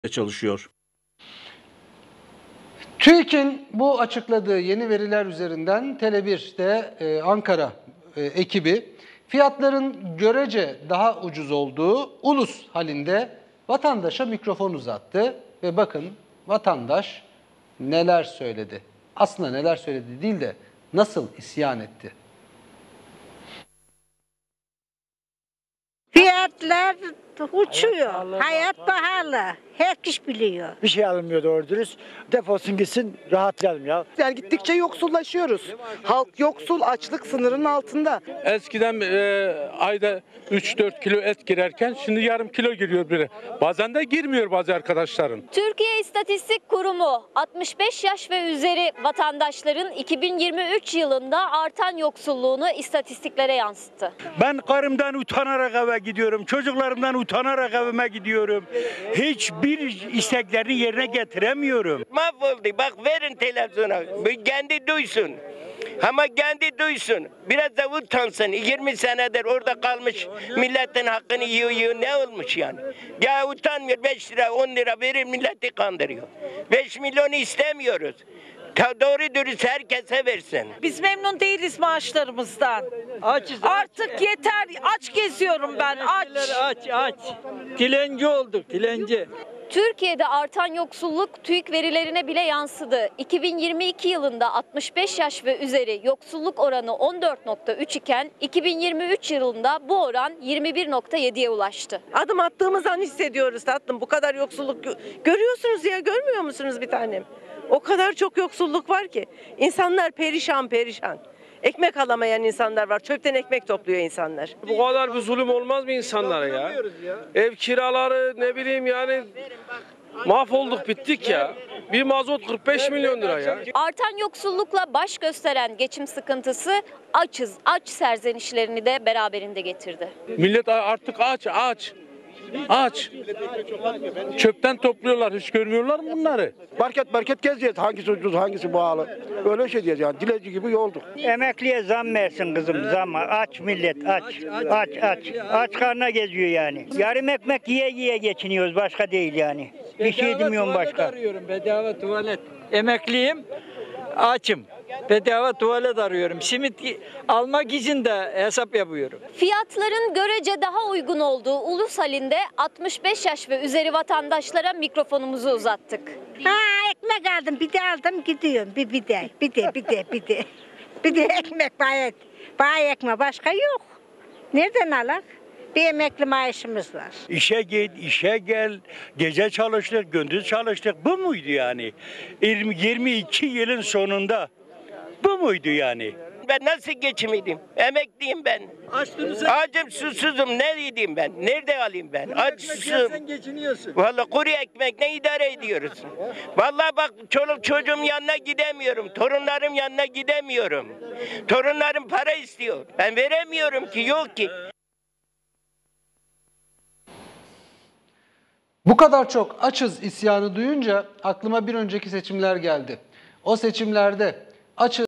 çalışıyor. TÜİK'in bu açıkladığı yeni veriler üzerinden Tele1'de Ankara ekibi fiyatların görece daha ucuz olduğu ulus halinde vatandaşa mikrofon uzattı ve bakın vatandaş neler söyledi. Aslında neler söyledi değil de nasıl isyan etti. Fiyatlar uçuyor. Hayat pahalı. Herkes biliyor. Bir şey alınmıyor doğru dürüst. Defolsun gitsin, rahatlayalım ya. Yani gittikçe yoksullaşıyoruz. Halk yoksul, açlık sınırının altında. Eskiden ayda 3-4 kilo et girerken şimdi yarım kilo giriyor biri. Bazen de girmiyor bazı arkadaşların. Türkiye İstatistik Kurumu 65 yaş ve üzeri vatandaşların 2023 yılında artan yoksulluğunu istatistiklere yansıttı. Ben karımdan utanarak eve gidiyorum. Çocuklarımdan utanarak evime gidiyorum. Hiçbir isteklerini yerine getiremiyorum. Mahvoldu. Bak verin televizyona. Kendi duysun. Ama kendi duysun. Biraz da utansın. 20 senedir orada kalmış milletin hakkını yiyor. Ne olmuş yani? Ya utanmıyor. 5 lira 10 lira verir milleti kandırıyor. 5 milyonu istemiyoruz. Doğru dürüst herkese versin. Biz memnun değiliz maaşlarımızdan. Açız. Artık yeter. Aç geziyorum ben. Aç. Dilenci olduk, dilenci. Türkiye'de artan yoksulluk TÜİK verilerine bile yansıdı. 2022 yılında 65 yaş ve üzeri yoksulluk oranı 14,3 iken 2023 yılında bu oran 21,7'ye ulaştı. Adım attığımız an hissediyoruz tatlım. Bu kadar yoksulluk görüyorsunuz ya, görmüyor musunuz bir tanem? O kadar çok yoksulluk var ki. İnsanlar perişan. Ekmek alamayan insanlar var. Çöpten ekmek topluyor insanlar. Bu kadar bir zulüm olmaz mı insanlara ya? Ev kiraları ne bileyim yani mahvolduk bittik ya. Bir mazot 45 milyon lira ya. Artan yoksullukla baş gösteren geçim sıkıntısı aç serzenişlerini de beraberinde getirdi. Millet artık aç. Çöpten topluyorlar. Hiç görmüyorlar mı bunları? Market gezeceğiz. Hangisi ucuz, hangisi pahalı. Öyle şey diyeceğiz yani. Dilenci gibi yolduk. Emekliye zam versin kızım, zam. Aç millet, aç. Aç karnına geziyor yani. Yarım ekmek yiye geçiniyoruz, başka değil yani. Bir şey demiyorum başka. Arıyorum, bedava tuvalet. Emekliyim, açım. Bedava tuvalet arıyorum. Simit almak için de hesap yapıyorum. Fiyatların görece daha uygun olduğu ulus halinde 65 yaş ve üzeri vatandaşlara mikrofonumuzu uzattık. Ekmek aldım, bir de aldım gidiyorum. Bir de ekmek bay ekmek başka yok. Nereden alak? Bir emekli maaşımız var. İşe git, işe gel. Gece çalıştık, gündüz çalıştık. Bu muydu yani? 22 yılın sonunda bu muydu yani? Ben nasıl geçimiydim? Emekliyim ben. Acım susuzum. Ne yiyeyim ben? Nerede alayım ben? Aç susuzum. Vallahi kuru ekmekle idare ediyoruz. Vallahi bak çoluk çocuğum yanına gidemiyorum. Torunlarım yanına gidemiyorum. Torunlarım para istiyor. Ben veremiyorum ki, yok ki. Bu kadar çok açız isyanı duyunca aklıma bir önceki seçimler geldi. O seçimlerde açız